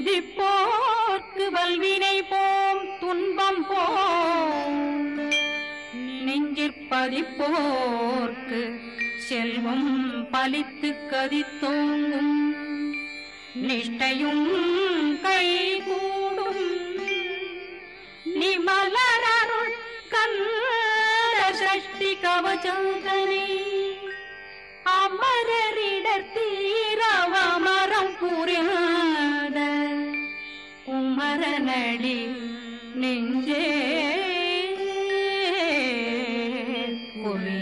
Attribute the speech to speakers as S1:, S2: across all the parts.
S1: துதிப்போர்க்கு வல்வினை போம் துன்பம் போம் நெஞ்சிற்பதிப்போர்க்கு செல்வம் பலித்து கதித்தோங்கும் நிஷ்டையும் கைகூடும் நிமலருள் கந்த சஷ்டி கவசந்தனை அமரரிடத்தீரவமரம் புரியாத குமரனடி நெஞ்சே குவி.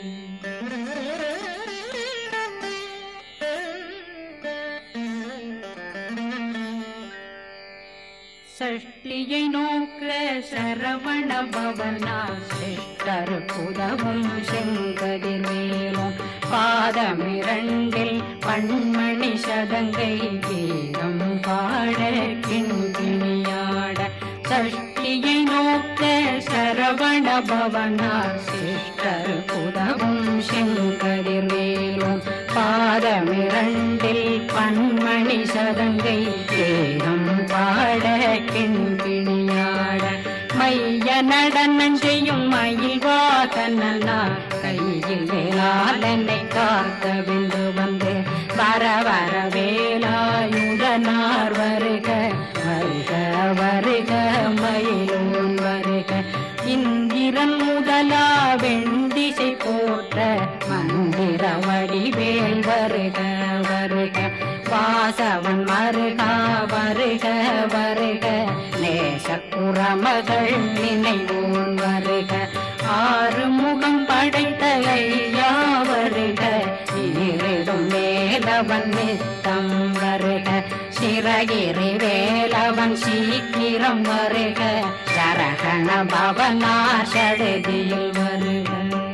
S1: சஷ்டியை நோக்க சரவண பவனா சிஷ்டர் புதவும் செங்கதிர்வேலும் பாதமிரண்டில் பண்மணி சதங்கை கீதம் பாட கிண்கிணியாட. சஷ்டியை நோக்க சரவண பவனா சிஷ்டர் புதவும் செங்கதிர்வேலும் பாதமிரண்டில் பண்மணி சதங்கை கீதம் பாட கிண்கிணியாட. மைய நடனம் செய்யும் மயில் வாகனார் கையில் வேளாளனை காக்க விந்து வந்து வர வர வேலாயுதனார் வருக வருக வருக மயிலோன் வருக. இந்திரன் முதலா வெண்டிசை போற்ற மந்திர வடிவேல் வருக வருக. வாசவன் மருகா வருக வருக நேசக்குறமகள் நினைவோன் வருக. ஆறு முகம் படைத்த ஐயா வருக ஈரிடும் வேலவன் நித்தம் வருக. சிறகிரி வேலவன் சீக்கிரம் வருக சரகண பவனார் சடுதியில் வருக.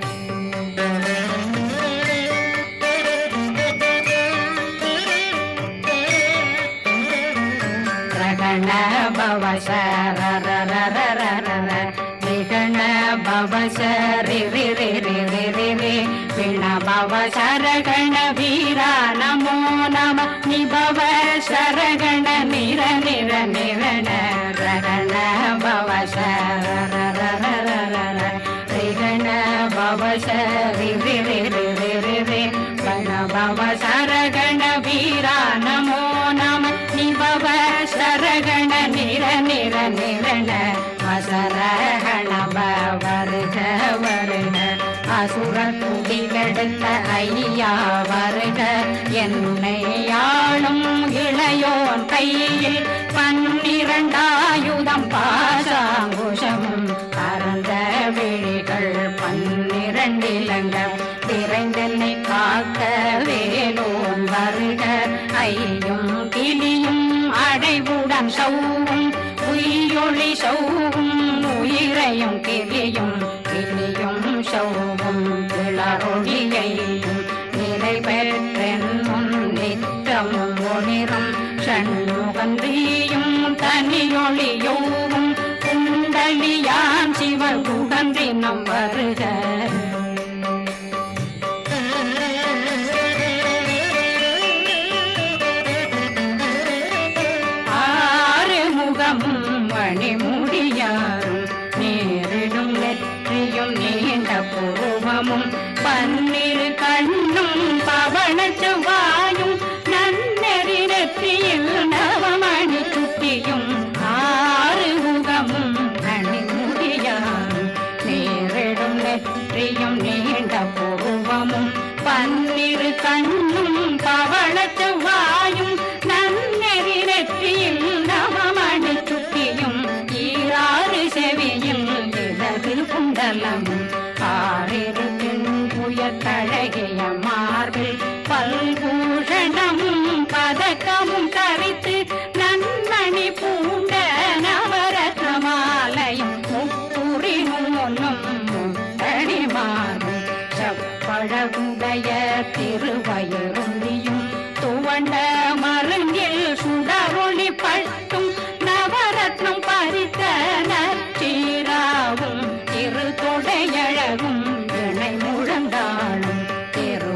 S1: ரகண பவ சரரரரரர ரிகண பவ சரி ரி ரி ரி ரி ரி ரி விண பவ சரகண வீரா நமோ நம நிபவ சரகண நிர நிர நிரண ரகண பவ சரரரரரர ரிகண பவ சரி ரி ரி ரி ரி ரி ரி விண பவ சரகண வீரா நமோ நம நிபவ சரகண நிர நிர நிரண வசரகண வருக வருக. அசுர குடிகெடுத்த ஐயா வருக என்னை ஆளும் இளையோன் கையில் 12 ஆயுதம் பாசாங்குஷமும் பரந்த விழிகள் 12 இலங்கம் விரைந்தென்னை காக்க வேலோன் வருக. ஐயும் கிளியும் அடைவுடன் சௌவும் உயிரொளி சௌவும் உயிரையும் கிளியும் கிளியும் சௌவும் கிளரொளியையும் நிலை பெற்றென் முன் நித்தமும் ஒளிரும் சண்முகந்தியும் தனியொளியோவும் குண்டலியான் சிவன் குடந்தினம் வருக. மணிமுடியாரும் நேரிடும் நெற்றியும் நீண்ட புருவமும் 12 கண்ணும் பவன செவ்வாயும் நன்னெறி நெற்றியில் நவமணி சுட்டியும் 6 முகமும் மணிமுடியாரும் நேரிடும் நெற்றியும் நீண்ட புருவமும் 12 கண்ணும் பவன செவ்வாயும் நன்னெறி நெற்றியில் நவமணி சுட்டியும் 6 செவியில் இடது குண்டலமும் 6 புயத்தழகிய மார்பில் பல்பூஷணமும் பதக்கமும் கரித்து நன்மணி பூண்ட நவரத்ன மாலையும் முப்புரி நூலும் முத்தடி மார்பும் செப்பழகுடைய திருவயருந்தியும் துவண்ட மருங்கில் சுடரொளி பட்டும் நவரத்னம் பறித்த நச்சீராவும் திருத்தொடையழகும் இணை முழந்தாளும்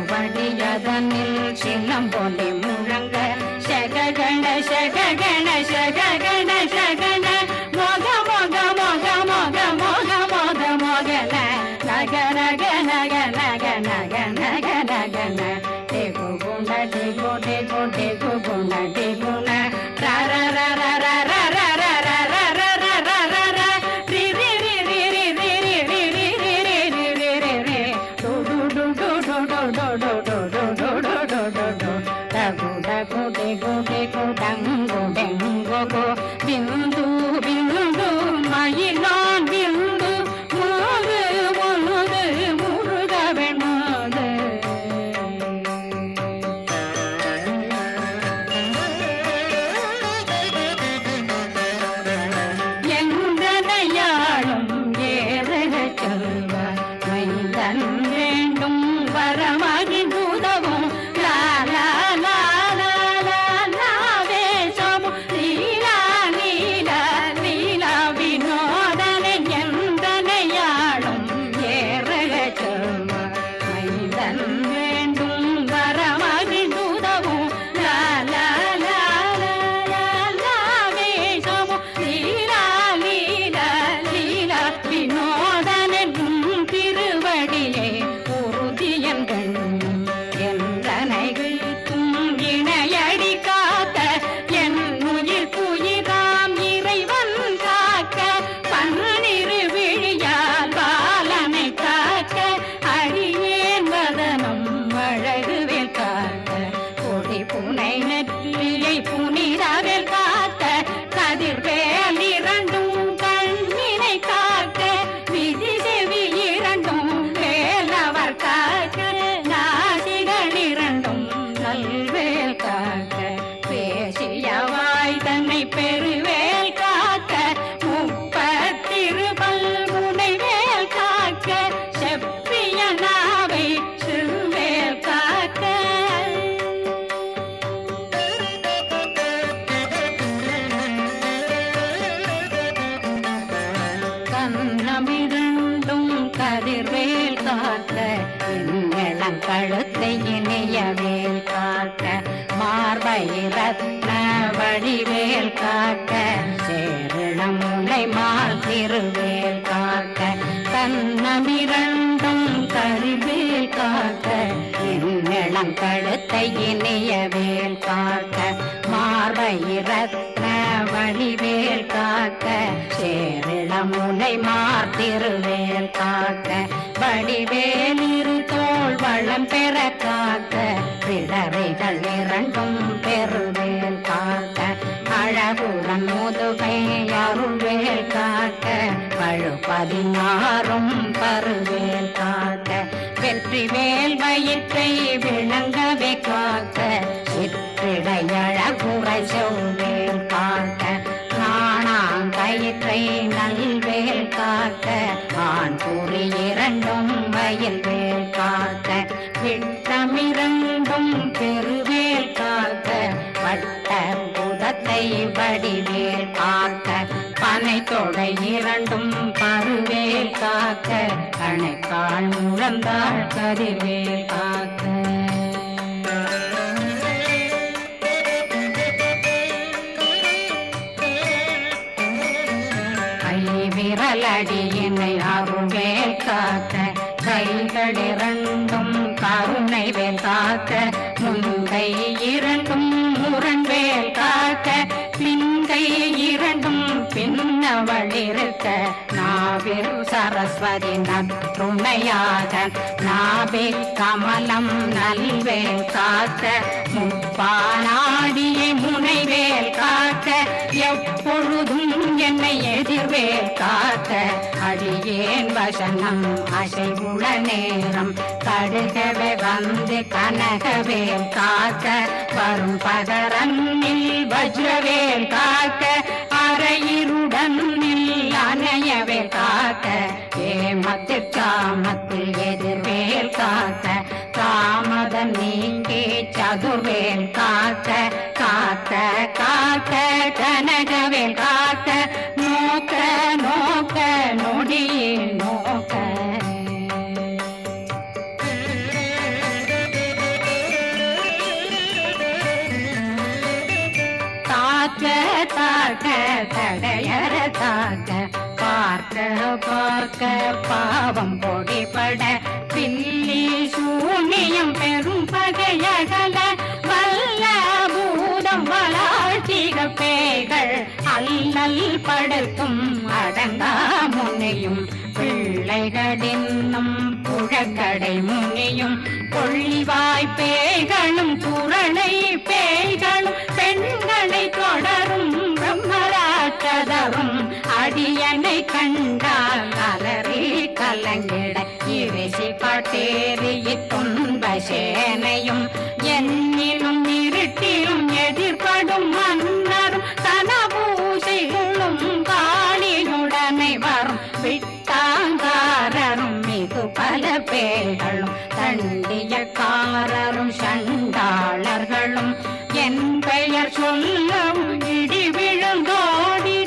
S1: திருவடியதனில் சிலம்பொலி முழங்க சககண சககண பிந்து பிந்து மயிலான் பிந்து முழுது முழுது முருகவன் மாது எந்தனையாளும் ஏறக செல்வ மைந்தன் வேண்டும் வரமகி உதவும் லாலா கழுத்தை இணையவேல் காக்க மார்பை ரத்ன வடிவேல் காக்க சேரணம் முனை மால் திருவேல் காக்க கண்ணமிரண்டும் கருவேல் காக்க இளம் கழுத்தை இணையவேல் காக்க மார்பை ரத்ன வடிவேல் காக்க சேரணம் முனை மால் திருவேல் காக்க வடிவேல் இரு தோள் வளம் பெற காக்க பிடரைகள் இரண்டும் பெருவேல் காக்க அழகுடன் முதுகை அருள்வேல் காக்க பழு 16 பருவேல் காக்க வெற்றி வேல் வயிற்றை விளங்கவே காக்க சிற்றிடையழகுரை செவ்வேல் காக்க கயிற்றை நல்வேல் காக்க ஆண் குறி இரண்டும் வயல்வேல் காக்க விட்டமிரண்டும் பெருவேல் காக்க வட்ட புதத்தை வடிவேல் காக்க பனை தொடை இரண்டும் பருவேல் காக்க கணைக்கால் முழந்தாள் கதிர்வேல் காக்க விரலடியினை அருள்வேல் காக்க கைகள் இரண்டும் கருணை வேல் காக்க முன்கை இரண்டும் முரண்வேல் காக்க பின்கை இரண்டும் பின்னவள் இருக்க நாவில் சரஸ்வதி நற்றுணையாக நாபி கமலம் நல்வேல் காக்க முப்பானாடியை முனைவேல் காக்க எப்பொழுதும் என்னை எதிர்வேல் காக்க அடியேன் வசனம் அசைவுள நேரம் கடுகவே வந்து கனகவேல் காக்க வரும் பகரன்னில் வஜ்ரவேல் காக்க அரையிருடன் அணையவேல் காக்க ஏமத்தில் காமத்தில் எதிர்வேல் காக்க காமதம் நீங்கி சதுர்வேல் காக்க காக்க காக்க கனகவேல் காக்க நோக்க நோக்க நொடியில் நோக்க தாக்க தாக்க தடையற தாக்க பார்க்க பார்க்க பாவம் பொடிபட பில்லி சூனியம் பெரும் பகையகல வல்ல பூதம் வளாழ்த்திக பேய்கள் அல்லல் படுத்தும் அடங்கா முனையும் பிள்ளைகளின்னும் புழ கடை முனியும் கொள்ளிவாய் பேய்களும் குரணை பேய்களும் பெண்களை தொடரும் பிரம்மராட்சதரும் அடியனை கண்டால் அலறி கலங்கிட இரிசி பட்டேறிய துன்ப சேனையும் என்னிலும் இருட்டிலும் எதிர்படும் மன்னரும் தனபூசைகளும் காளியுடனை வரும் விட்டாங்காரரும் மிகு பல பேர்களும் தண்டியக்காரரும் சண்டாளர்களும் என் பெயர் சொல்லவும் இடி விழுந்தோடிட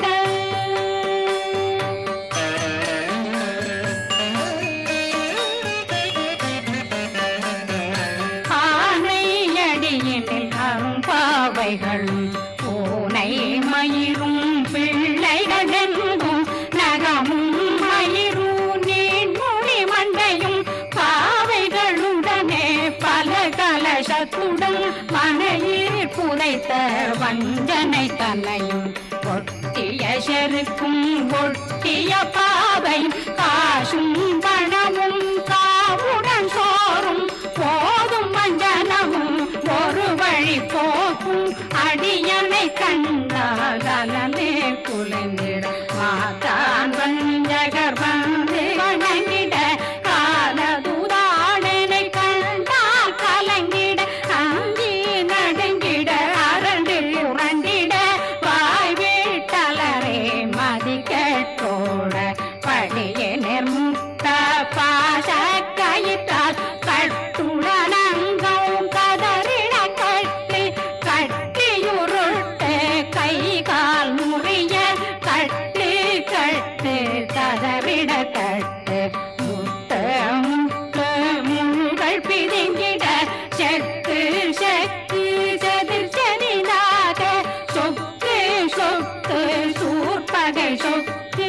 S1: ஆனையடியினில் அரும்பாவைகளும் பூனை மயிரும் பிள்ளைகளெங்கும் நகமும் மயிரும் நீர்மொழி மண்டையும் பாவைகளுடனே பல கலசத்துடன் மனையில் புதைத்த வஞ்சனை தன்னையும் ஒட்டிய செருக்கும் ஒட்டிய பாவையும் காசும் பணமும் காவுடன் சோறும் போதும் மஞ்சனமும் ஒரு வழி போக்கும் அடியனை கண்டாலே குலைந்திட மாதான் வஞ்சகர் வந்து வணங்கிட காலதுதாடனை கண்டால் கலங்கிட அஞ்சி நடுங்கிட அரண்டு உரண்டிட வாய் வீட்டலரே மதி கேட்டோட படியே நிர்முட்ட பாச கயிற்றால் கட்டுடனங்கவும் கதறிட கட்டி கட்டியுருட்டு கை கால் முறிய கட்டு கட்டு கதறிட கட்டு முட்டு முட்டு முள்கள் பிதுங்கிட செக்கு செக்கு செதிர் செனிதாக சொக்கு சொக்கு சூர்பகை சொக்கு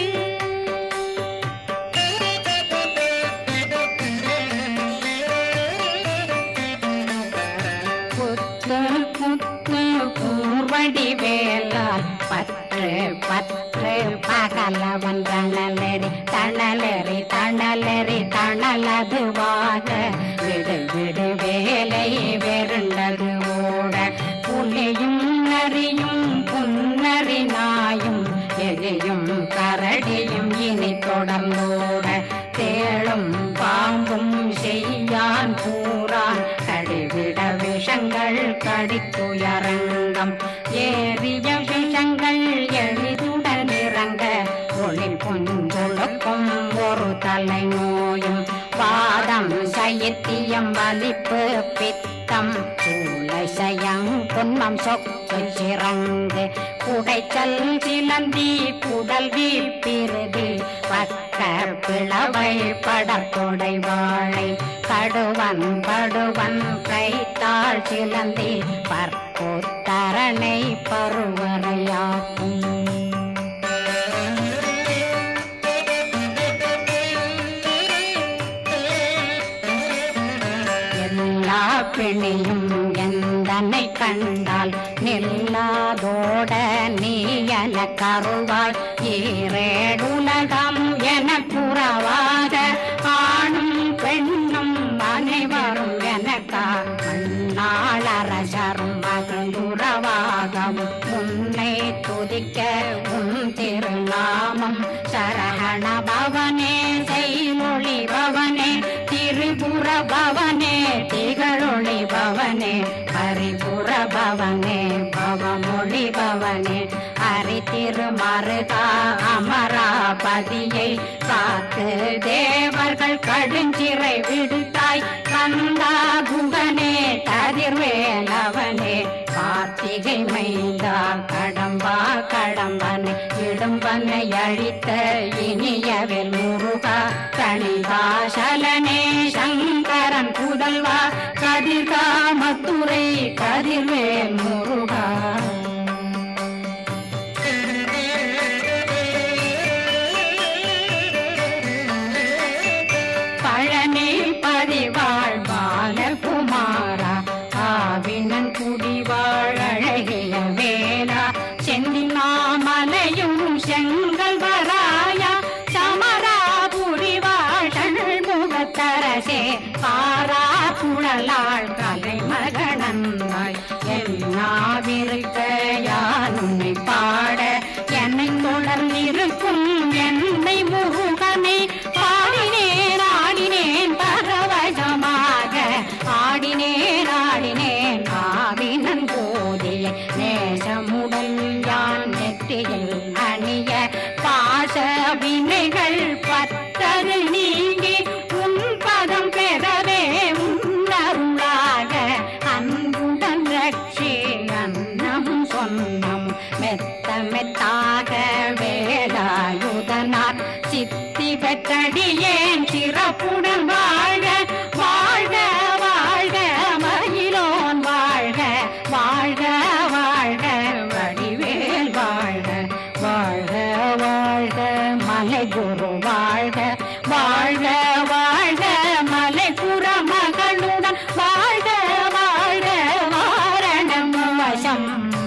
S1: கூர்வடி வேலால் பற்று பற்று பகலவன் தணலெறி தணலெறி தணலெறி தணலதுவாக விடு விடு வேலை வெருண்டது ஓட புலியும் நரியும் புன்னறி நாயும் எலியும் கரடியும் இனி தொடர்ந்தோட தேளும் பாம்பும் செய்யான் கூறான் கடிவிட விஷங்கள் கடித்துயரங்கம் ஏறிய விஷங்கள் எளிதுடன் இறங்க ஒளி பொஞ்சொழுக்கும் ஒரு தலை நோயும் பாதம் சைத்தியம் வலிப்பு பித்தம் சூளை சயம் புன்மம் சொக்கு சிறங்கு குடைச்சல் சிலந்தி குடல் வீழ்பிருதி பக்க பிளவை படத்தொடை வாழை கடுவன் படுவன் கைத்தாள் சிலந்தி பற்போத்தரணை பருவரையாக்கும் எல்லா பிணியும் எந்தனை கண்டால் நில்லாதோட நீ என கருவாய் ஈரேடுலகம் என புறவாத ஆணும் பெண்ணும் அனைவரும் எனக்கா மண்ணாளரசரும் மகிழ்ந்துறவாகவும் உன்னை துதிக்க உன் திருநாமம் சரகண பவனே செய்மொழி பவனே திரிபுர பவனே திகழொளி பவனே ஹரிபுர பவனே பவமொழி பவனே ஹரி திருமருகா அமராபதியை காத்து தேவர்கள் கடுஞ்சிறை விடுத்தாய் கந்தா குகனே கதிர்வேலவனே கார்த்திகை மைந்தா கடம்பா கடம்பனை இடும்பனை அழித்த இனியவேல் முருகா கணிகாசலனே சங்கரன் புதல்வா கதிர்காமத்துறை கதிர்வேல் முருகா பழனி பதிவாழ் பாலகுமாரா ஆவினன் குடிவாழ் அழகிய வேலா செந்தினாமலையும் செங்கல் வராயா சமராபுரி வாழ் முகத்த வாரா குழலாள் கலைமகனந்தாய் என்னாவிருக்க யான் உன்னை பாட என்னை தொடர்ந்திருக்கும் என்னை முருகனை பாடினேன் ஆடினேன் பரவசமாக ஆடினேன் ஆடினேன் ஆவினன் போதிய நேசமுடன் யான் நெற்றியில் அணிய பாச வினைகள் பத்தது நீங்கி உன் பதம் பெறவே உன்னருளாக அன்புடன் ரட்சி அன்னம் சொன்னம் மெத்த மெத்தாக வேலாயுதனார் சித்தி பெற்றடியேன் சிறப்புடன் வாழ்க வாழ்க வாழ்க மயிலோன் வாழ்க வாழ்க வாழ்க வடிவேல் வாழ்க வாழ்க வாழ்க மலை குரு வாழ்க வாழ்க வாழ்க மலை புற மகளுடன் வாழ்க வாழ்க வாரணம் வசம்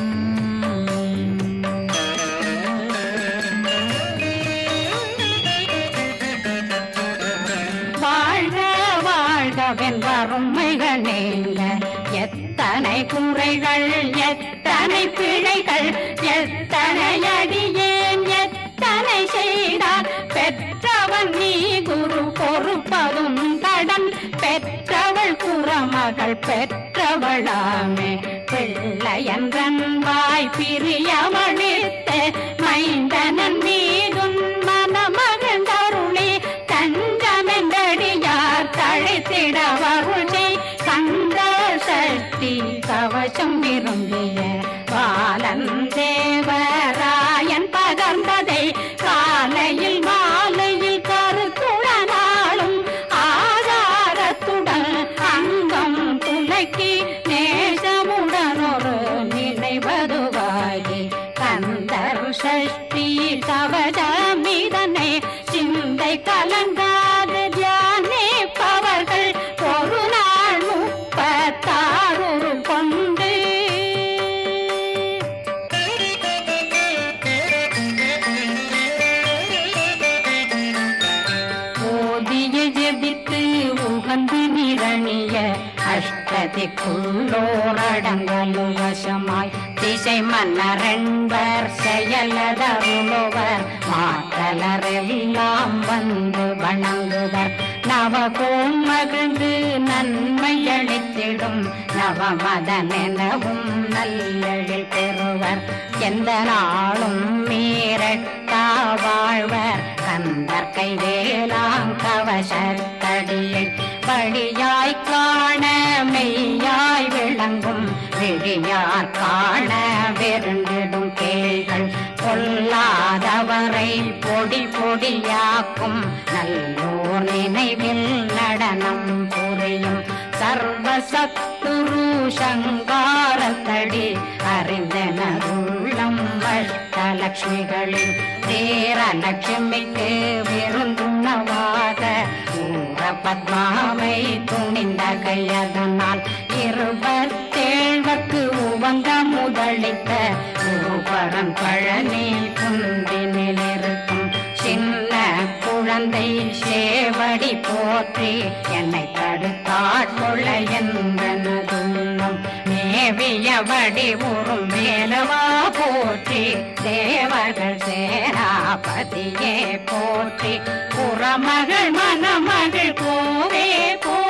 S1: வாழ்க வாழ்கவென் வறுமைகள் நீங்க எத்தனை குறைகள் எத்தனை பிழைகள் எத்தனை அடியேன் எத்தனை செய்தார் பெற்றவன் நீ குரு பொறுப்பதும் கடன் பெற்றவள் குறமகள் பெற்றவளாமே பிள்ளையன்றன் வாய் பிரியமளித்த மைந்தனன் மீதுன் மனமகந்தருளி தஞ்சமென்றடியார் தழைத்திட வருளை கந்த சஷ்டி கவசம் விரும்பிய பாலன் தேவராயன் பகர்ந்ததை காலையில் மாலையில் கருத்துடனாலும் ஆதாரத்துடன் அங்கம் துலக்கி நேசமுடன் ஒரு நினைவதுவாகி கந்தர் சஷ்டி கவசமிதனை சிந்தை கலங்காத தியானிப்பவர்கள் ஒரு நாள் 36 கொண்டு ஓதிய ஜெபித்து உகந்து நிரணிய அஷ்டதிக்குள்ளோரடங்கலும் வசமாய் திசை மன்னரென்பர் செயலதருளுவர் மாற்றலரெல்லாம் வந்து வணங்குவர் நவகோம் மகிழ்ந்து நன்மையளித்திடும் நவமதனெனவும் நல்லெழில் பெறுவர் எந்த நாளும் மீறட்டா வாழ்வர் கந்தர் கைவேலாம் கவசத்தடியை வழியாய் காண மெய்யாய் விளங்கும் விழியார் காண வெருண்டிடும் கேள்கள் பொல்லாதவரை பொடி பொடியாக்கும் நல்லோர் நினைவில் நடனம் புரியும் சர்வசத்துரு சங்காரத்தடி அறிந்தனருள்ளம் அஷ்டலட்சுமிகளில் தேரலட்சுமிக்கு விருந்துணவாக ஊர பத்மாவை துணிந்த கையதனால் 27 உவங்க முதலித்த குருபரன் பழனி குந்தினில் இருக்கும் சின்ன குழந்தை சேவடி போற்றி என்னை தடுத்தாட்கொள்ள என்பனதுள்ளம் மேவியபடி உறும் வேலவா போற்றி தேவர்கள் சேனாபதியே போற்றி புறமகள் மணமகள் கோவே போ